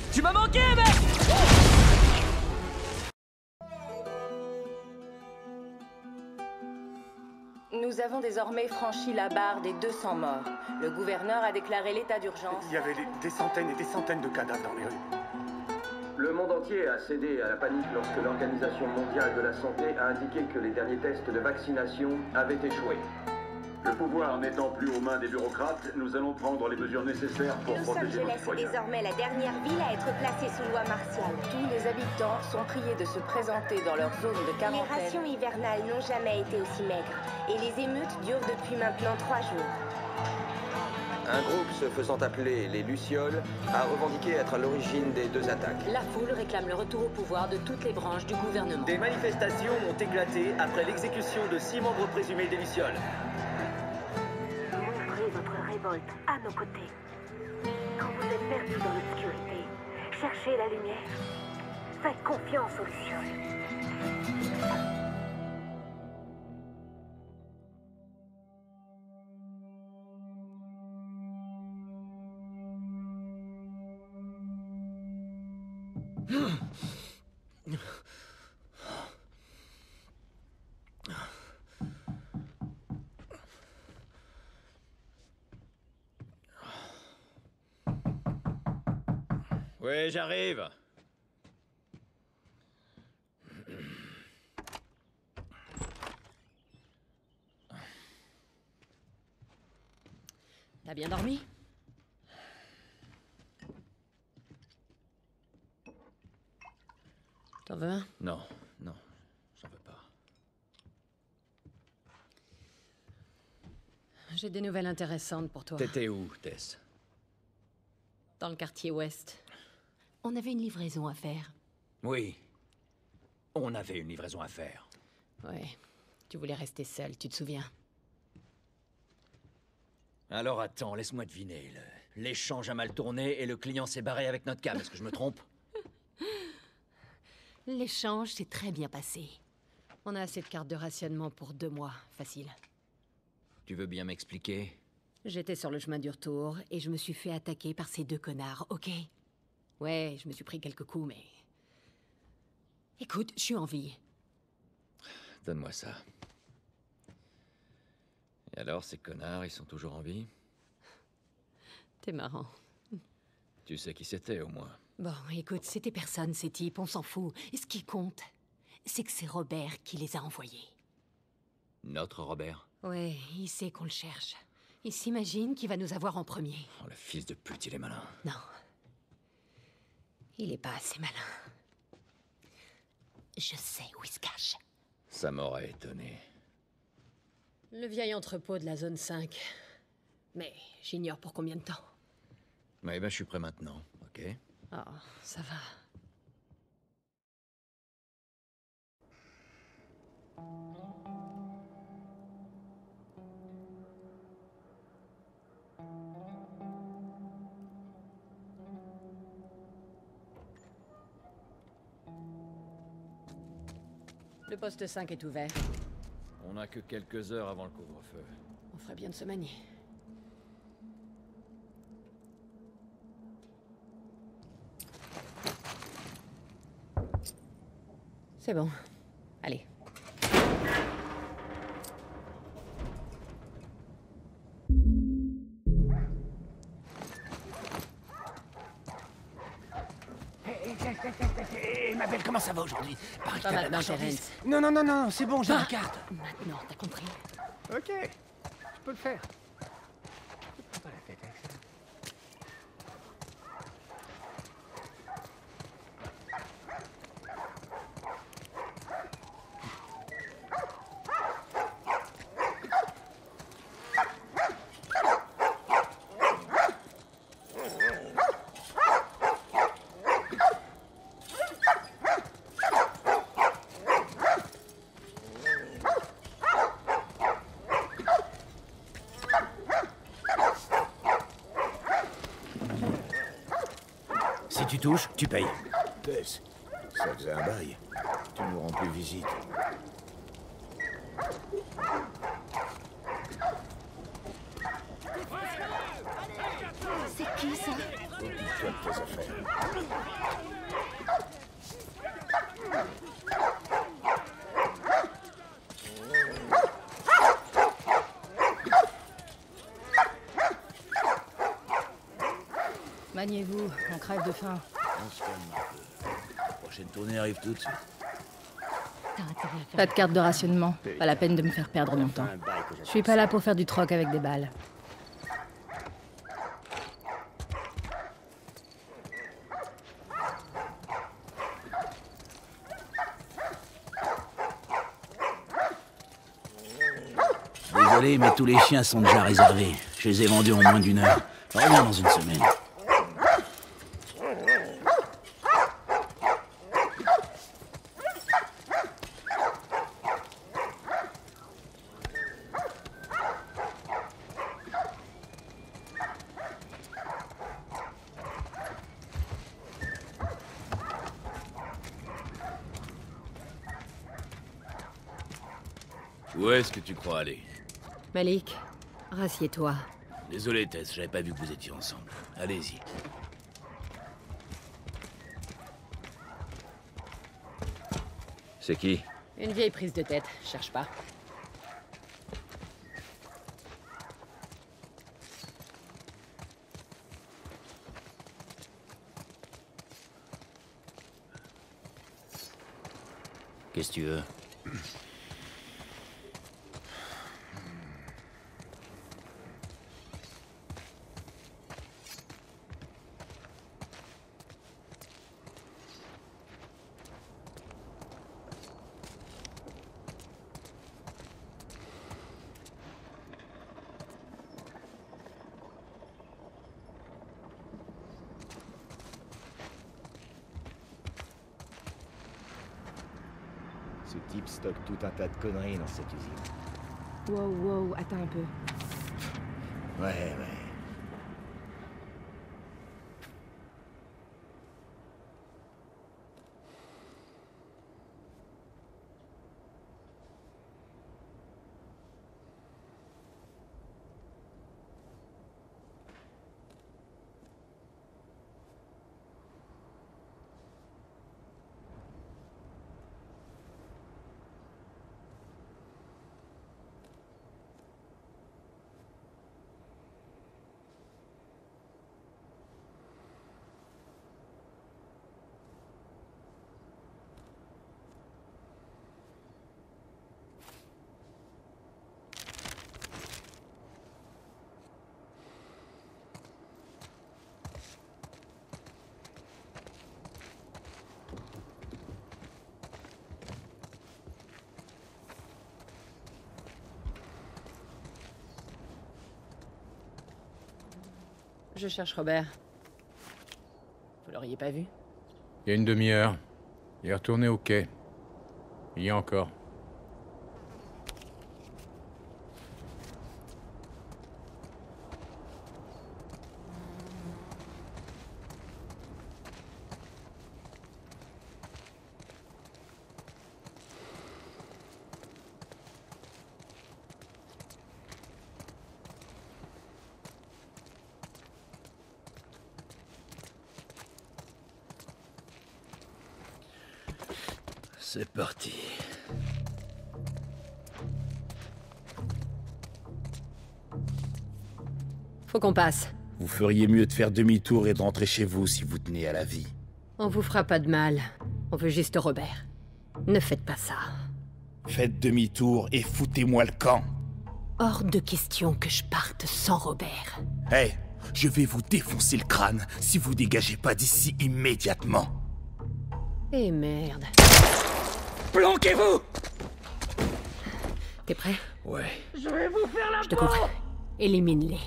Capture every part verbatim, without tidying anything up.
Tu m'as manqué, mec! Nous avons désormais franchi la barre des deux cents morts. Le gouverneur a déclaré l'état d'urgence. Il y avait des centaines et des centaines de cadavres dans les rues. Le monde entier a cédé à la panique lorsque l'Organisation mondiale de la santé a indiqué que les derniers tests de vaccination avaient échoué. Le pouvoir n'étant plus aux mains des bureaucrates, nous allons prendre les mesures nécessaires pour Los protéger nos Angeles est citoyens. désormais la dernière ville à être placée sous loi martiale. Tous les habitants sont priés de se présenter dans leur zone de Les quarantaine. rations hivernales n'ont jamais été aussi maigres. Et les émeutes durent depuis maintenant trois jours. Un groupe se faisant appeler les Lucioles a revendiqué être à l'origine des deux attaques. La foule réclame le retour au pouvoir de toutes les branches du gouvernement. Des manifestations ont éclaté après l'exécution de six membres présumés des Lucioles. Montrez votre révolte à nos côtés. Quand vous êtes perdu dans l'obscurité, cherchez la lumière. Faites confiance aux Lucioles. Oui, j'arrive. T'as bien dormi? T'en veux un? Non, non, j'en veux pas. J'ai des nouvelles intéressantes pour toi. T'étais où, Tess? Dans le quartier ouest. On avait une livraison à faire. Oui. On avait une livraison à faire. Ouais. Tu voulais rester seul, tu te souviens? Alors attends, laisse-moi deviner. le- L'échange a mal tourné et le client s'est barré avec notre cam. Est-ce que je me trompe? L'échange s'est très bien passé. On a assez de cartes de rationnement pour deux mois, facile. Tu veux bien m'expliquer? J'étais sur le chemin du retour et je me suis fait attaquer par ces deux connards, ok? Ouais, je me suis pris quelques coups, mais... Écoute, je suis en vie. Donne-moi ça. Et alors, ces connards, ils sont toujours en vie? T'es marrant. Tu sais qui c'était, au moins. Bon, écoute, c'était personne, ces types, on s'en fout. Et ce qui compte, c'est que c'est Robert qui les a envoyés. Notre Robert? Ouais, il sait qu'on le cherche. Il s'imagine qu'il va nous avoir en premier. Oh, le fils de pute, il est malin. Non. Il est pas assez malin. Je sais où il se cache. Ça m'aurait étonné. Le vieil entrepôt de la zone cinq. Mais j'ignore pour combien de temps. Ouais, ben, je suis prêt maintenant, ok? Oh, ça va. Le poste cinq est ouvert. On n'a que quelques heures avant le couvre-feu. On ferait bien de se manier. C'est bon. Allez. Hé, ma belle, comment ça va aujourd'hui? Pareil que Pas t'as mal la marchandise. d'intérêt. Non, non, non, non, c'est bon, j'ai Pas la carte. Maintenant, t'as compris. Ok, je peux le faire. Je prends pas la tête avec ça. Si tu touches, tu payes. Tess, ça faisait un bail. Tu nous rends plus visite. C'est qui ça? Occupe-toi de tes affaires. Maniez-vous, on crève de faim. On se calme un peu. La prochaine tournée arrive tout de suite. Pas de carte de rationnement. Pas la peine de me faire perdre mon temps. Je suis pas là pour faire du troc avec des balles. Désolé, mais tous les chiens sont déjà réservés. Je les ai vendus en moins d'une heure. Reviens dans une semaine. Où est-ce que tu crois aller? Malik, rassieds-toi. Désolé, Tess, j'avais pas vu que vous étiez ensemble. Allez-y. C'est qui? Une vieille prise de tête, cherche pas. Qu'est-ce que tu veux? Ce type stocke tout un tas de conneries dans cette usine. Wow, wow, attends un peu. Ouais, ouais. Je cherche Robert. Vous l'auriez pas vu? Il y a une demi-heure. Il est retourné au quai. Il y a encore. C'est parti. Faut qu'on passe. Vous feriez mieux de faire demi-tour et de rentrer chez vous si vous tenez à la vie. On vous fera pas de mal. On veut juste Robert. Ne faites pas ça. Faites demi-tour et foutez-moi le camp. Hors de question que je parte sans Robert. Hé, hey, je vais vous défoncer le crâne si vous dégagez pas d'ici immédiatement. Eh merde. Planquez-vous! T'es prêt? Ouais. Je vais vous faire la Je te comprends. Élimine-les.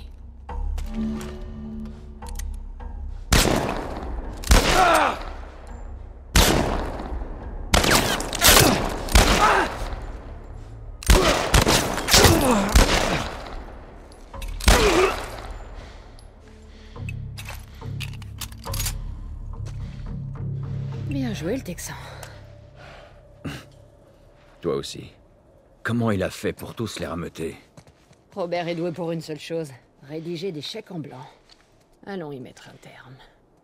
Ah! Bien joué, le Texan. Toi aussi. Comment il a fait pour tous les rameuter? Robert est doué pour une seule chose. Rédiger des chèques en blanc. Allons y mettre un terme.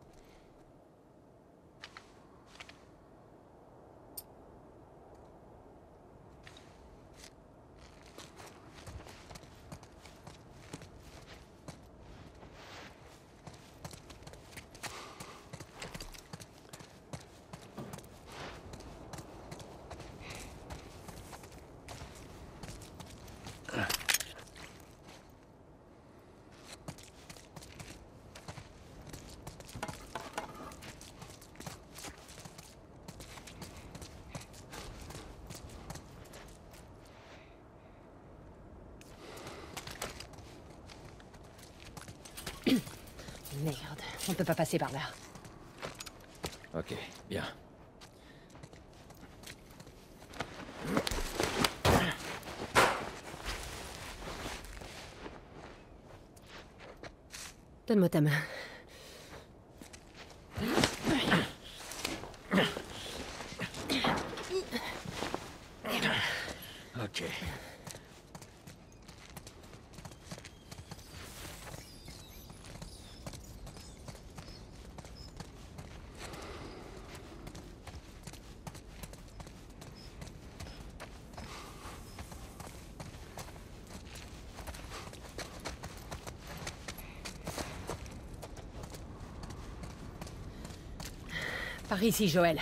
Merde, on peut pas passer par là. Ok, bien. Donne-moi ta main. Ok. Par ici, Joël.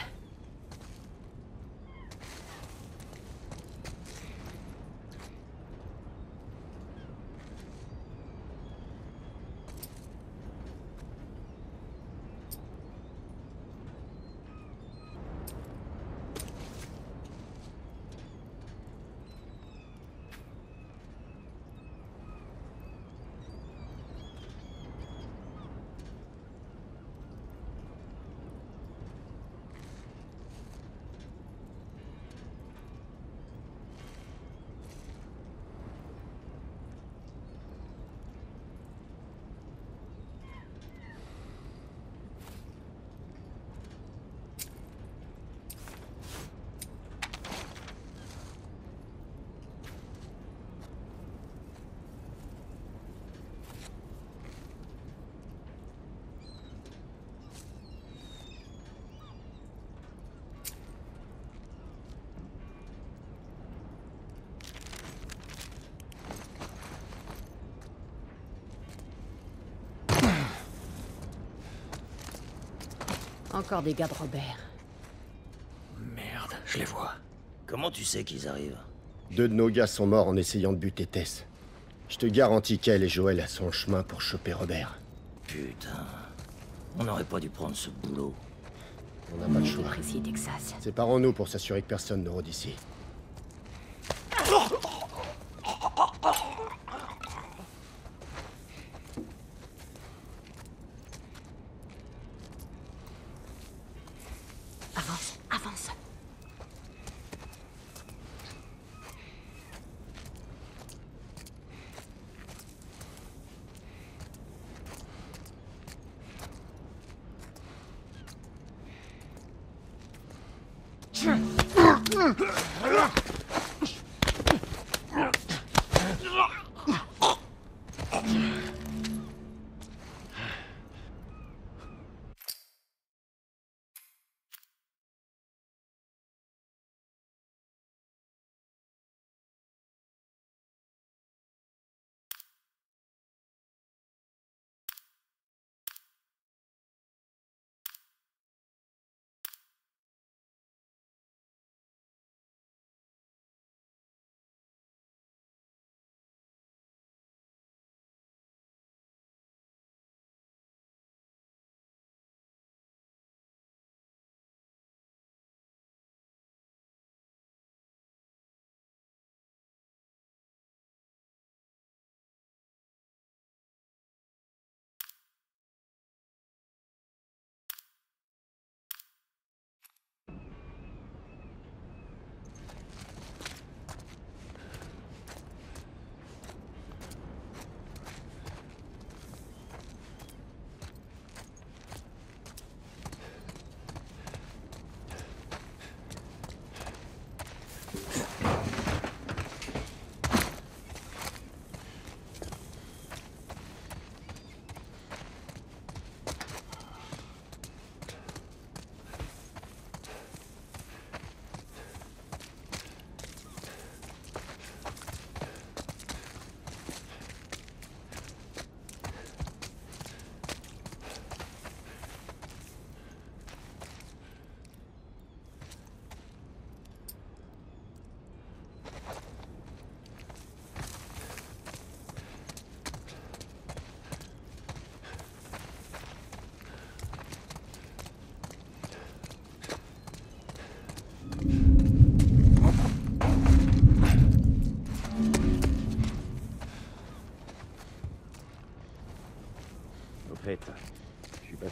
Encore des gars de Robert. Merde, je les vois. Comment tu sais qu'ils arrivent? Deux de nos gars sont morts en essayant de buter Tess. Je te garantis qu'elle et Joël sont en chemin pour choper Robert. Putain. On n'aurait pas dû prendre ce boulot. On n'a pas le choix. Précis, Texas. Séparons-nous pour s'assurer que personne ne rôde ici. Avance, avance.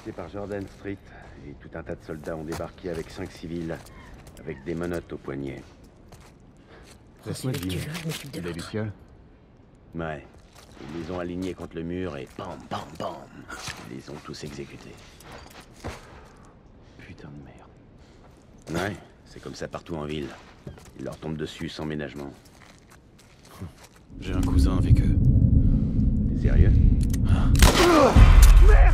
passé par Jordan Street, et tout un tas de soldats ont débarqué avec cinq civils, avec des menottes au poignet. Laisse-moi deviner. De des lucioles? Ouais. Ils les ont alignés contre le mur et bam, bam, bam. Ils les ont tous exécutés. Putain de merde. Ouais, c'est comme ça partout en ville. Ils leur tombent dessus sans ménagement. J'ai un cousin avec eux. T'es sérieux? Merde!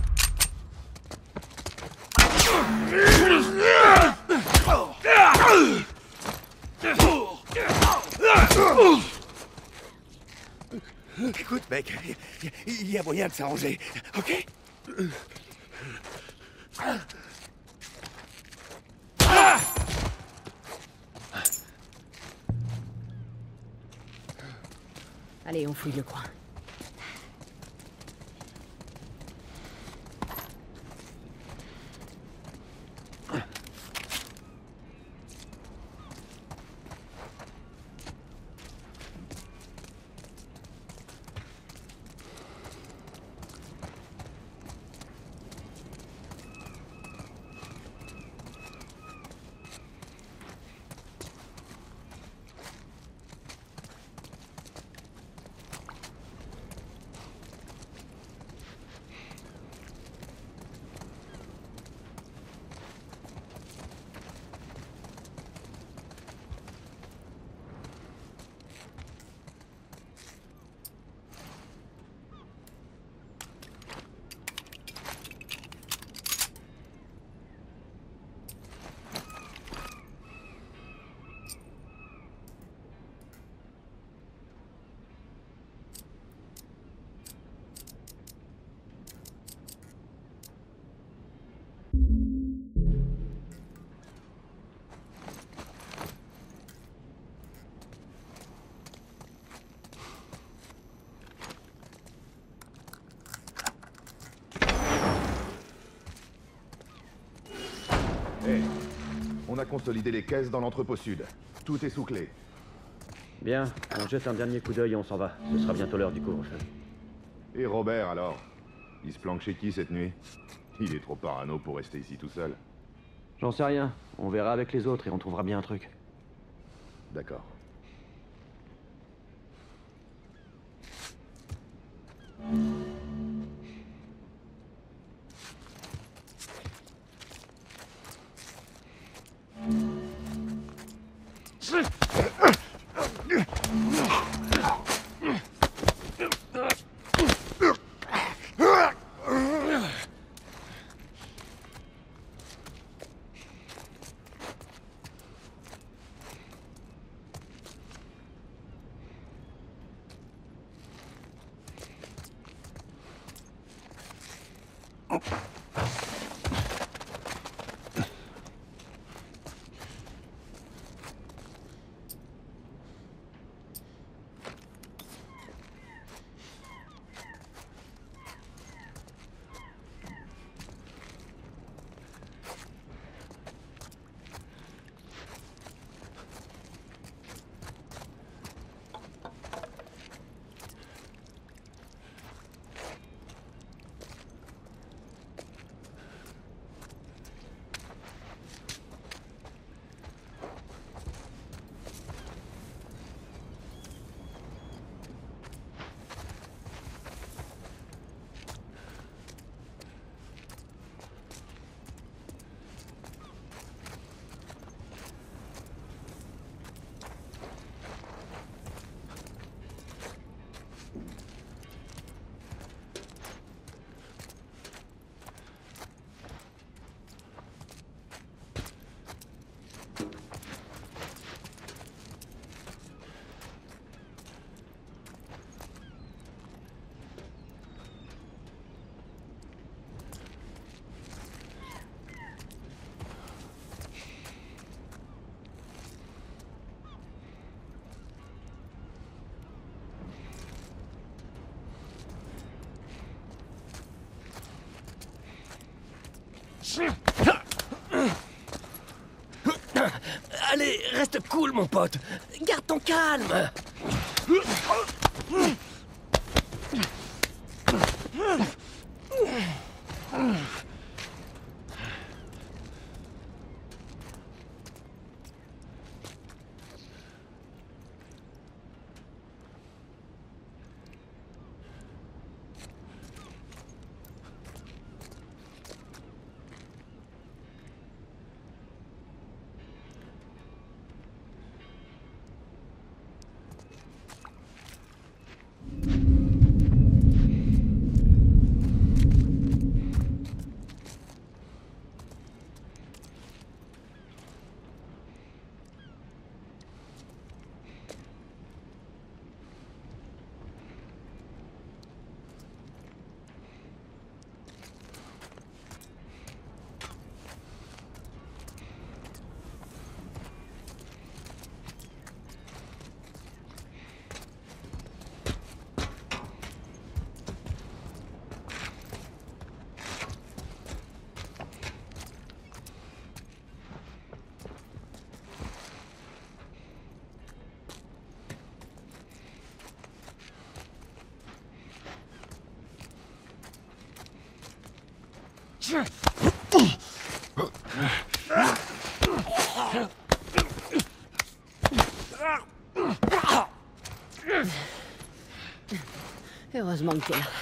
Écoute, mec, il y a moyen de s'arranger, ok? Allez, on fouille le coin. Hey, on a consolidé les caisses dans l'entrepôt sud. Tout est sous clé. Bien, on jette un dernier coup d'œil et on s'en va. Ce sera bientôt l'heure du couvre-feu. Et Robert, alors? Il se planque chez qui cette nuit? Il est trop parano pour rester ici tout seul. J'en sais rien. On verra avec les autres et on trouvera bien un truc. D'accord. Allez, reste cool, mon pote. Garde ton calme. Heureusement que t'es là.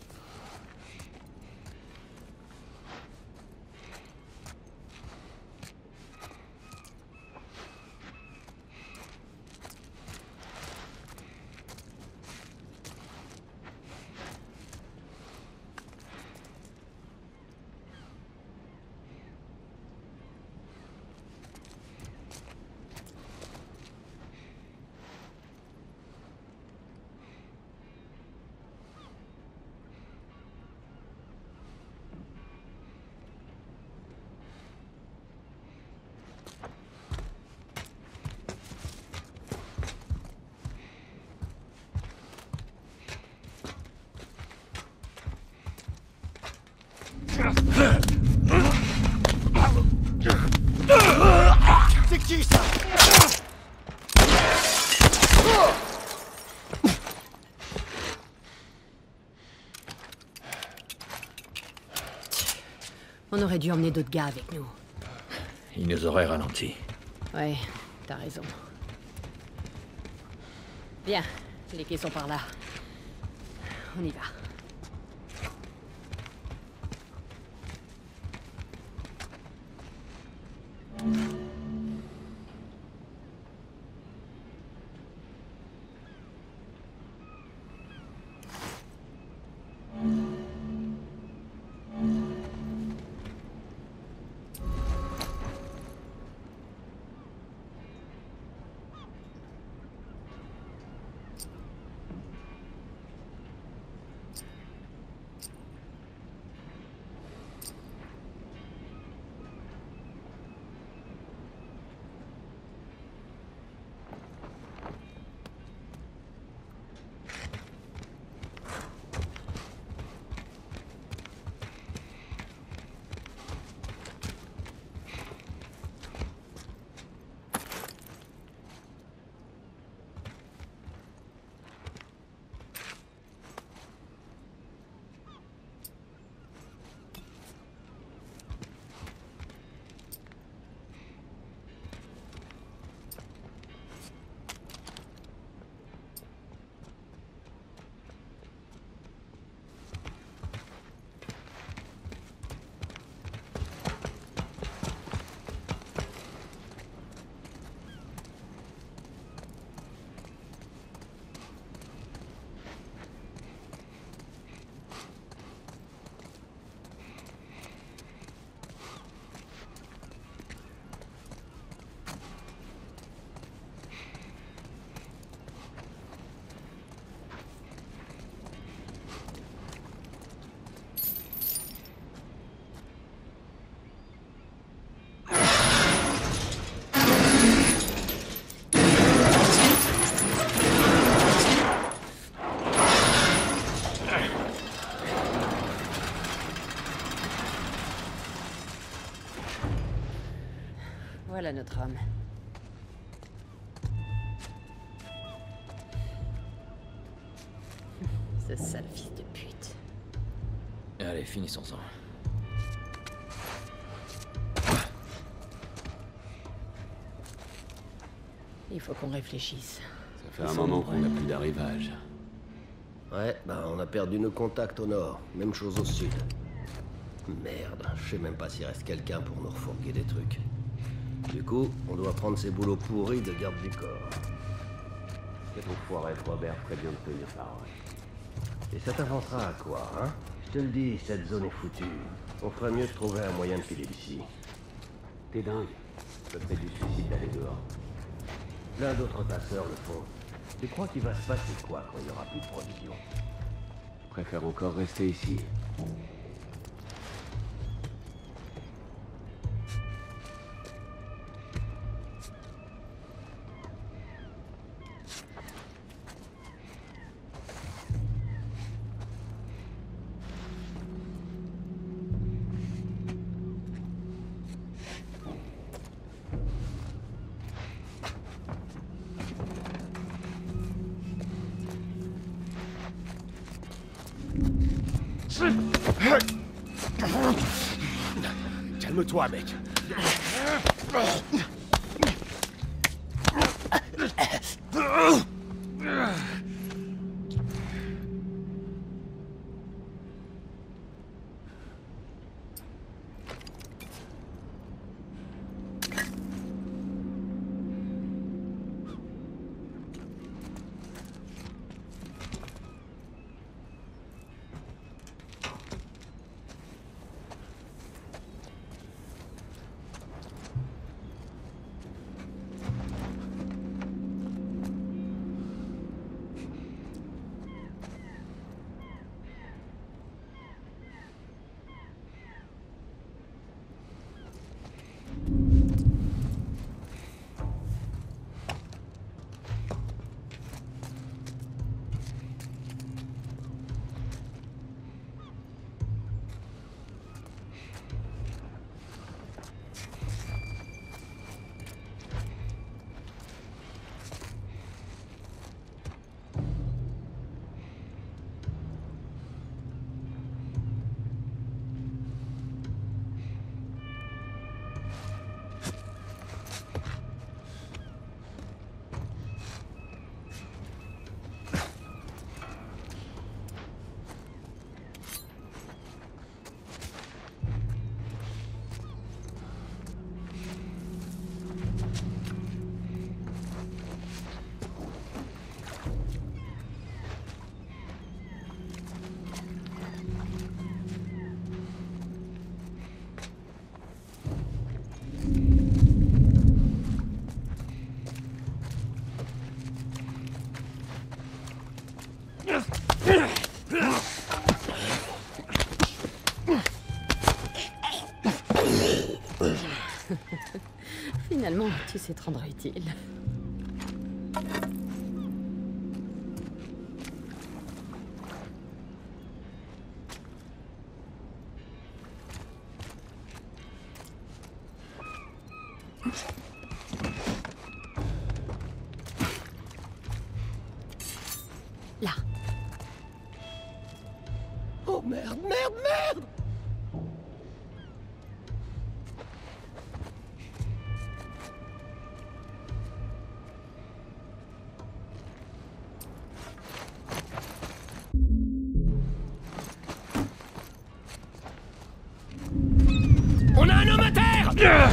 C'est qui ça? On aurait dû emmener d'autres gars avec nous. Il nous aurait ralenti. Ouais, t'as raison. Bien, les quais sont par là. On y va. Voilà notre homme. Ce sale fils de pute. Allez, finissons-en. Il faut qu'on réfléchisse. Ça fait un moment qu'on n'a plus d'arrivage. Ouais, bah on a perdu nos contacts au nord. Même chose au sud. Merde, je sais même pas s'il reste quelqu'un pour nous refourguer des trucs. Du coup, on doit prendre ces boulots pourris de garde du corps. Cet enfoiré de Robert ferait bien de tenir parole. Et ça t'avancera à quoi, hein? Je te le dis, cette zone est foutue. On ferait mieux de trouver un moyen de filer d'ici. T'es dingue. Ça te fait du suicide d'aller dehors. Plein d'autres passeurs le font. Tu crois qu'il va se passer quoi quand il n'y aura plus de provisions? Je préfère encore rester ici. Calme-toi, mec. Finalement, tu sais te rendre utile. Là. Oh merde, merde, merde! On a un homme à terre!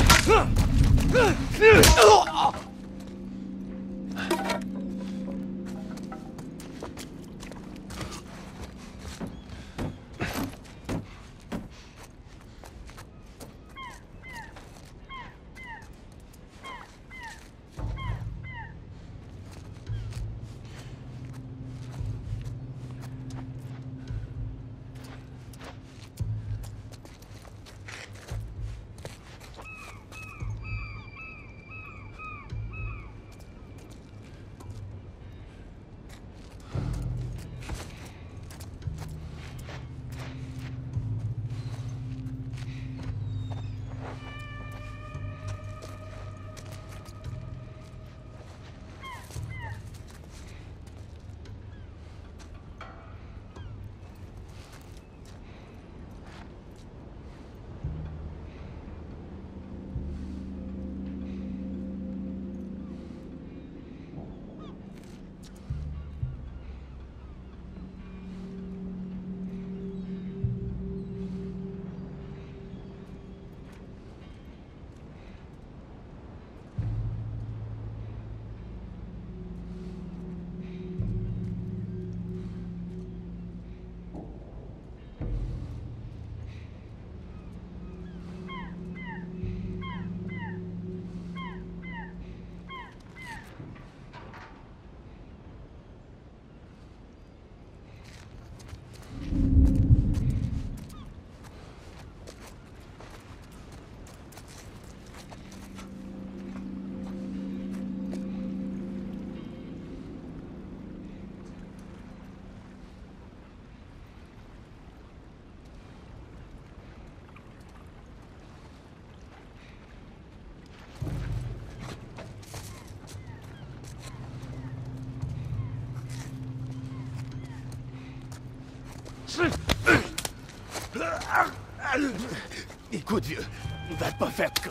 Écoute, vieux, Va pas faire que...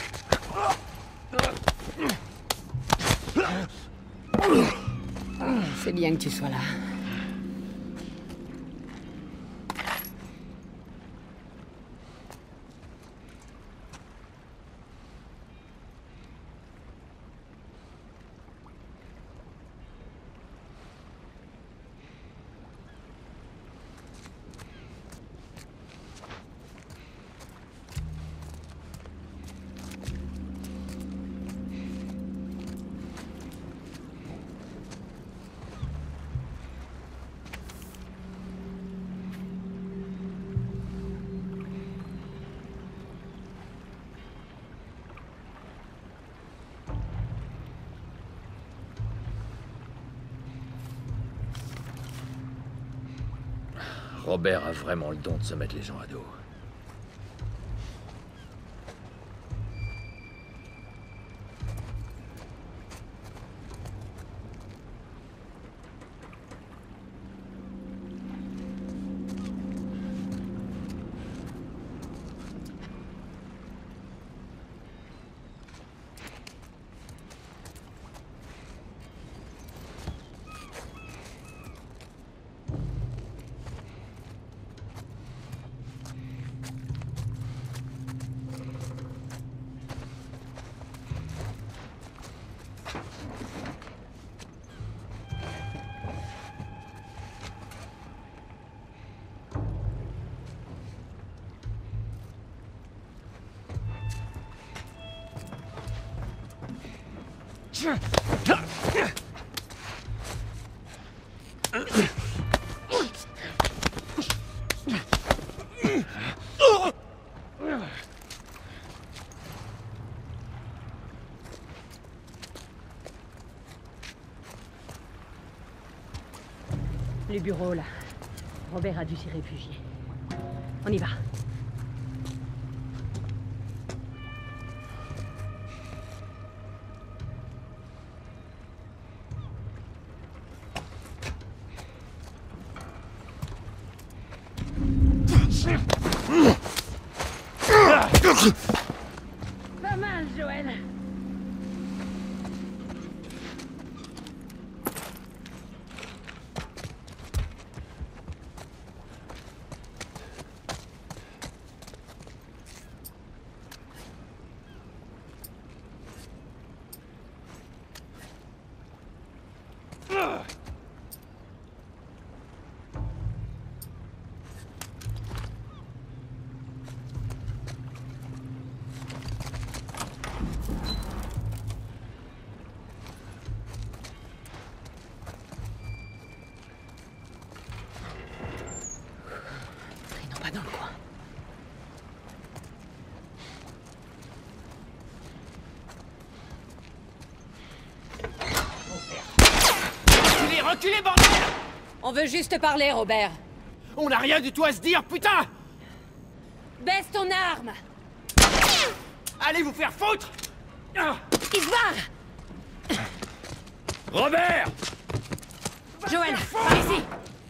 C'est bien que tu sois là. Robert a vraiment le don de se mettre les gens à dos. Les bureaux, là. Robert a dû s'y réfugier. On y va. Pas mal, Joël. Pas dans le coin. Reculez, reculez, bordel! On veut juste parler, Robert. On n'a rien du tout à se dire, putain! Baisse ton arme! Allez vous faire foutre! Il se barre! Robert! Joël, par ici!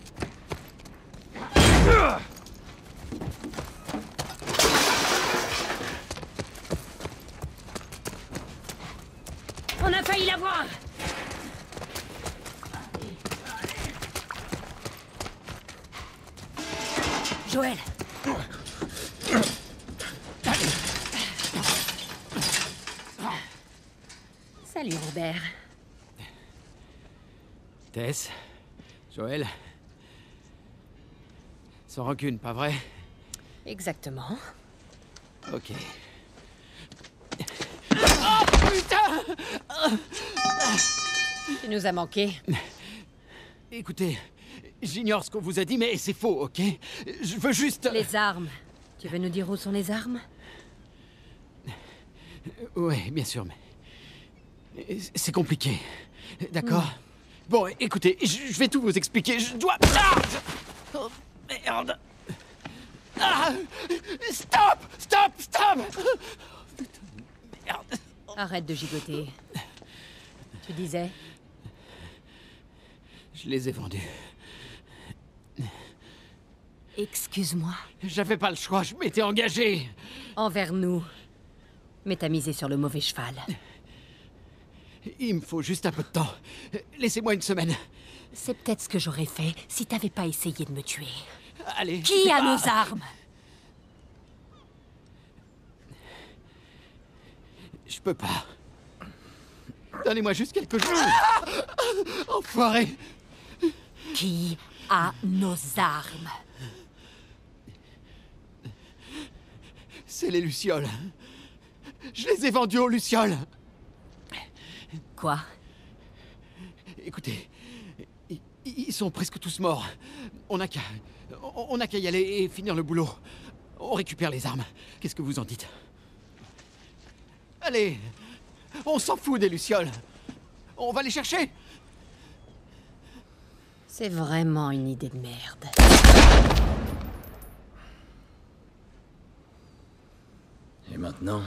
On a failli l'avoir! Joël! Salut, Robert. Tess, Joël. Sans rancune, pas vrai? Exactement. Ok. Oh putain! Tu nous as manqué. Écoutez, j'ignore ce qu'on vous a dit, mais c'est faux, ok? Je veux juste... Les armes. Tu veux nous dire où sont les armes? Ouais, bien sûr, mais... C'est compliqué. D'accord? Mm. Bon, écoutez, je vais tout vous expliquer. Je dois... Ah! Oh, merde! Ah! Stop! Stop! Stop! Oh, putain, merde! Arrête de gigoter. Tu disais? Je les ai vendus. Excuse-moi. J'avais pas le choix, je m'étais engagé. Envers nous. Mais t'as misé sur le mauvais cheval. Il me faut juste un peu de temps. Laissez-moi une semaine. C'est peut-être ce que j'aurais fait si t'avais pas essayé de me tuer. Allez. Qui a ah. nos armes? Je peux pas. Donnez-moi juste quelques jours. Enfoiré. Qui a nos armes? C'est les Lucioles. Je les ai vendus aux Lucioles. Quoi? Écoutez, ils, ils sont presque tous morts. On n'a qu'à... On n'a qu'à y aller et finir le boulot. On récupère les armes. Qu'est-ce que vous en dites? Allez, on s'en fout des Lucioles. On va les chercher. C'est vraiment une idée de merde. Et maintenant?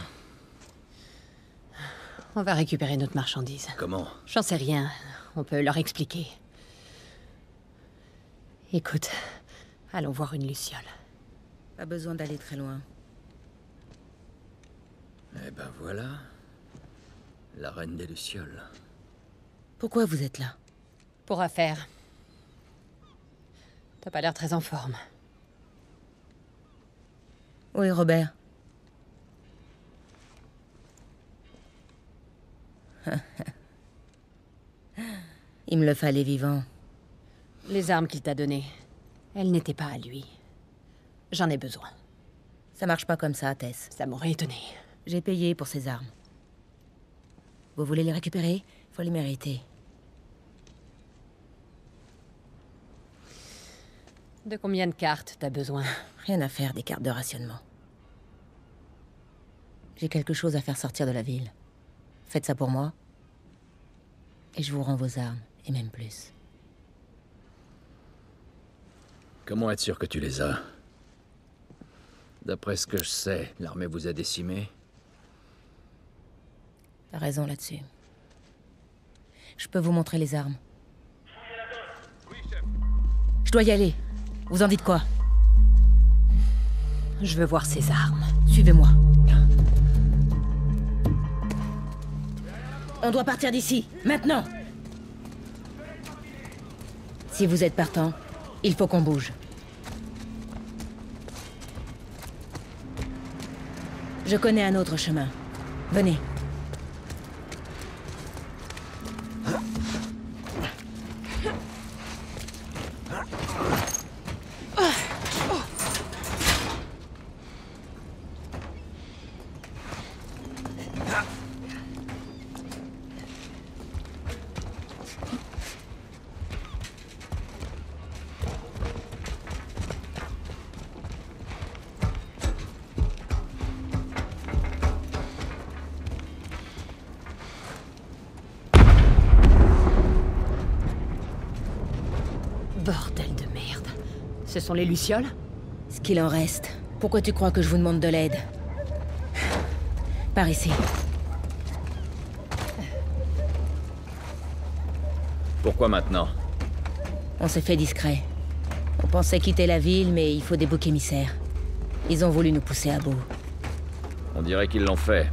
On va récupérer notre marchandise. Comment? J'en sais rien. On peut leur expliquer. Écoute, allons voir une Luciole. Pas besoin d'aller très loin. Eh ben voilà. La reine des Lucioles. Pourquoi vous êtes là? Pour affaire. T'as pas l'air très en forme. Où est Robert? Il me le fallait vivant. Les armes qu'il t'a données, elles n'étaient pas à lui. J'en ai besoin. Ça marche pas comme ça, Tess. Ça m'aurait étonné. J'ai payé pour ces armes. Vous voulez les récupérer? Faut les mériter. De combien de cartes t'as besoin? Rien à faire des cartes de rationnement. J'ai quelque chose à faire sortir de la ville. Faites ça pour moi. Et je vous rends vos armes, et même plus. Comment être sûr que tu les as? D'après ce que je sais, l'armée vous a décimé. T'as raison là-dessus. Je peux vous montrer les armes. Je dois y aller. Vous en dites quoi? Je veux voir ces armes. Suivez-moi. On doit partir d'ici, maintenant. Si vous êtes partant, il faut qu'on bouge. Je connais un autre chemin. Venez. Bordel de merde. Ce sont les Lucioles? Ce qu'il en reste. Pourquoi tu crois que je vous demande de l'aide? Par ici. Pourquoi maintenant? On s'est fait discret. On pensait quitter la ville, mais il faut des boucs émissaires. Ils ont voulu nous pousser à bout. On dirait qu'ils l'ont fait.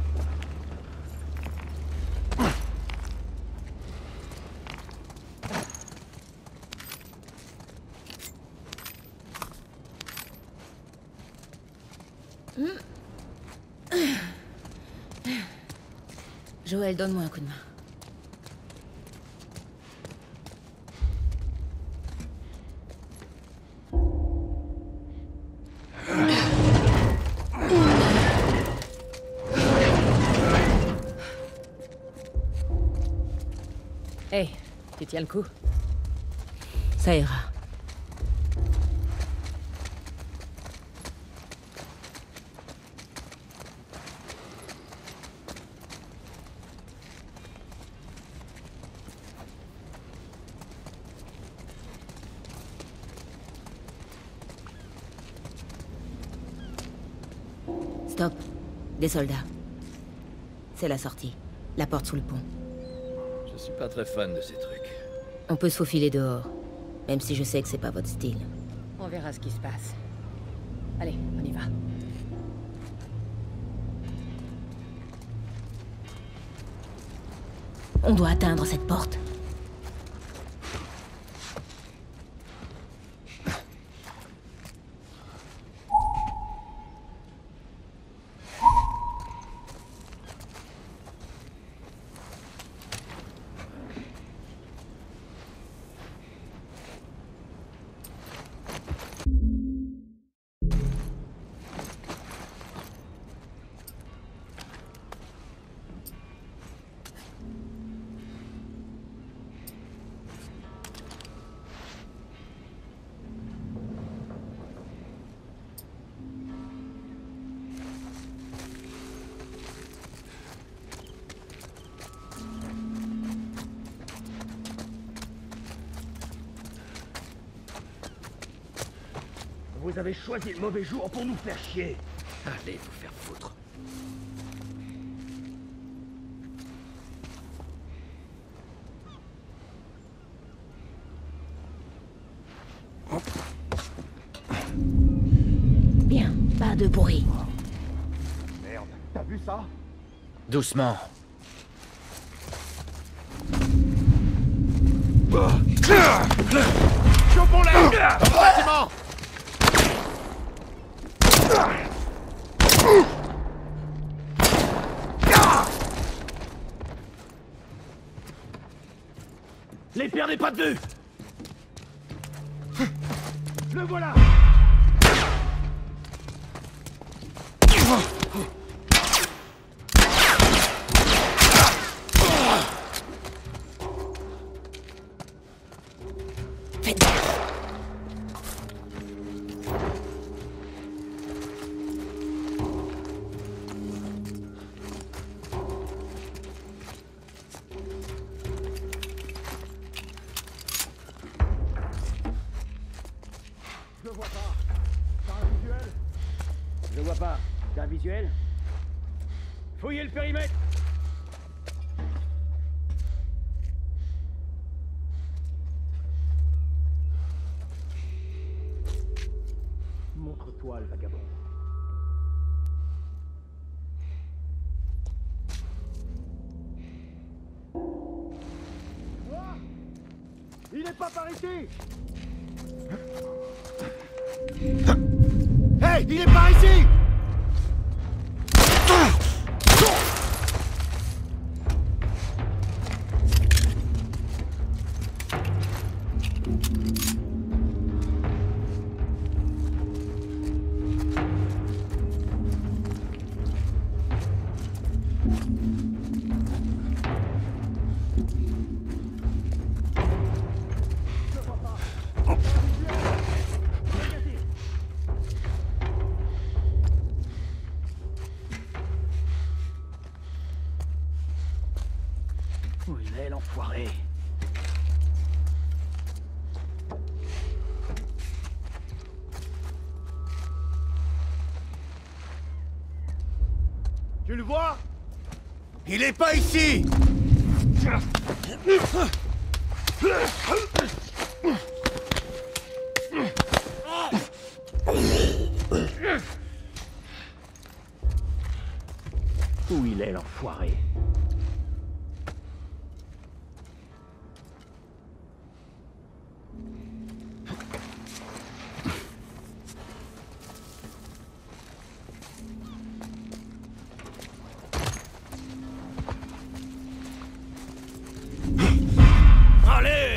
Joël, donne-moi un coup de main. Hé, hey, tu tiens le coup? Ça ira. Stop. Des soldats. C'est la sortie. La porte sous le pont. Je suis pas très fan de ces trucs. On peut se faufiler dehors. Même si je sais que c'est pas votre style. On verra ce qui se passe. Allez, on y va. On doit atteindre cette porte. Vous avez choisi le mauvais jour pour nous faire chier. Allez vous faire foutre. Bien, pas de bruit. Merde, t'as vu ça? Doucement. Chopons-les! Bâtiment! Les perdez pas de vue! Le voilà! Faites gaffe. Je le vois pas. T'as un visuel? Je le vois pas. T'as un visuel? Fouillez le périmètre! Montre-toi, le vagabond. Quoi? Il est pas par ici! Hey, il est par ici! Où il est, l'enfoiré? Tu le vois? Il est pas ici! Où il est, l'enfoiré? Allez!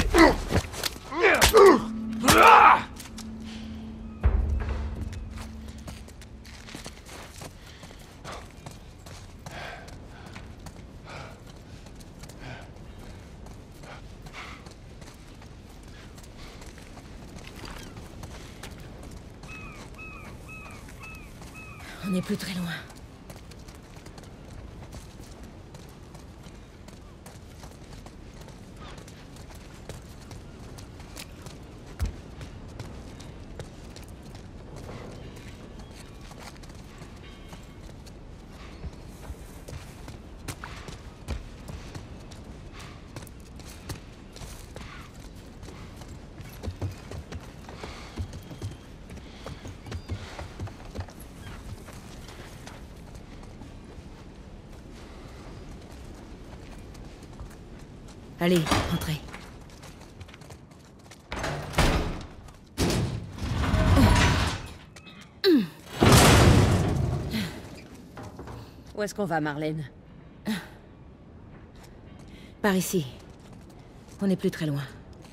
On n'est plus très loin. Allez, entrez. Où est-ce qu'on va, Marlène? Par ici. On n'est plus très loin.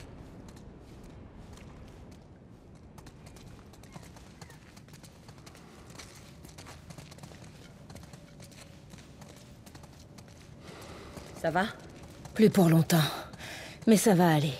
Ça va? Plus pour longtemps. Mais ça va aller.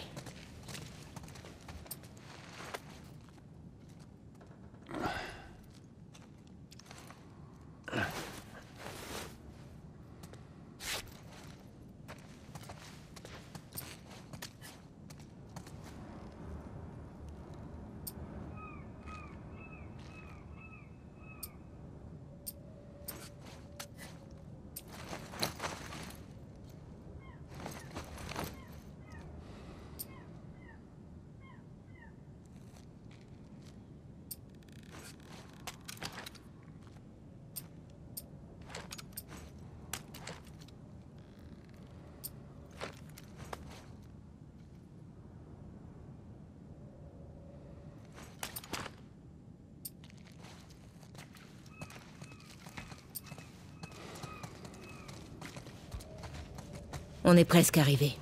On est presque arrivé.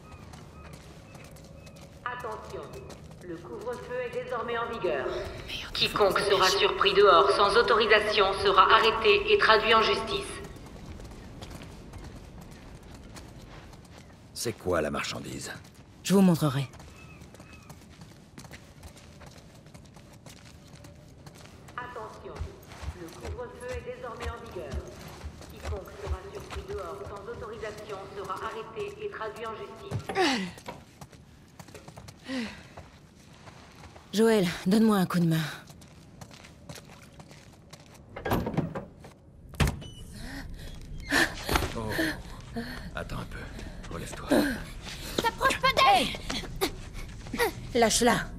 Attention, le couvre-feu est désormais en vigueur. Quiconque sera surpris dehors sans autorisation sera arrêté et traduit en justice. C'est quoi la marchandise? Je vous montrerai. Attention, le couvre-feu est désormais en vigueur. Quiconque sera surpris dehors sans autorisation sera arrêté et traduit en justice. Joël, donne-moi un coup de main. Oh. Attends un peu. Relève-toi. T'approches pas d'elle! Lâche-la.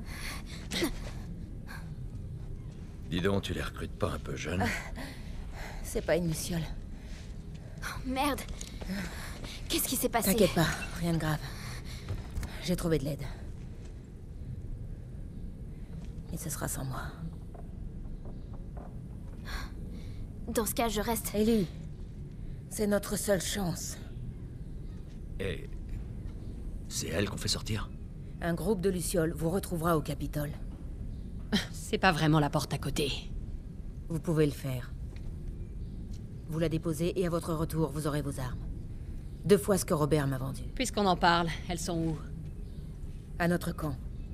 Dis donc, tu les recrutes pas un peu jeunes? C'est pas une luciole. Oh, merde. Qu'est-ce qui s'est passé? T'inquiète pas, rien de grave. J'ai trouvé de l'aide. Et ce sera sans moi. Dans ce cas, je reste. Ellie, c'est notre seule chance. Et... c'est elle qu'on fait sortir? Un groupe de lucioles vous retrouvera au Capitole. C'est pas vraiment la porte à côté. Vous pouvez le faire. Vous la déposez et à votre retour, vous aurez vos armes. Deux fois ce que Robert m'a vendu. Puisqu'on en parle, elles sont où? À notre camp.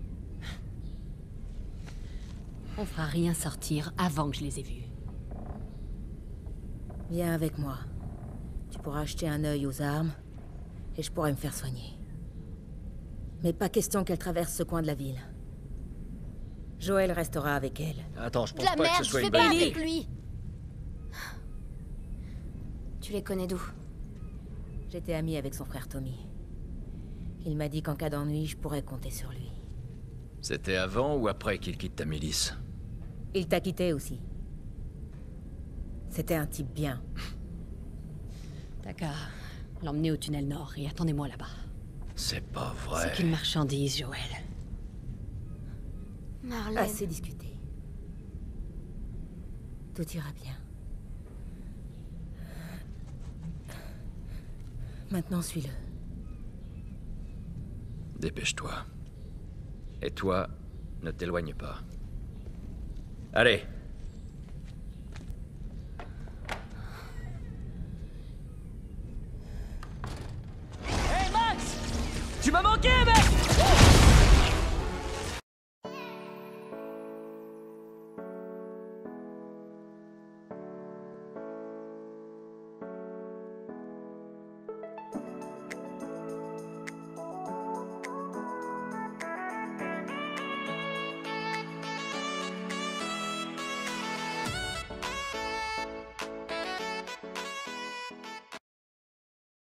On fera rien sortir avant que je les ai vues. Viens avec moi. Tu pourras acheter un œil aux armes, et je pourrai me faire soigner. Mais pas question qu'elle traverse ce coin de la ville. Joël restera avec elle. Attends, je pense De la pas merde, que ce soit je une fais bonne pas idée. avec lui. Tu les connais d'où? J'étais amie avec son frère Tommy. Il m'a dit qu'en cas d'ennui, je pourrais compter sur lui. C'était avant ou après qu'il quitte ta milice? Il t'a quitté aussi. C'était un type bien. T'as qu'à l'emmener au tunnel nord et attendez-moi là-bas. C'est pas vrai. C'est qu'une marchandise, Joël. Marlène. Assez discuté. Tout ira bien. Maintenant, suis-le. Dépêche-toi. Et toi, ne t'éloigne pas. Allez,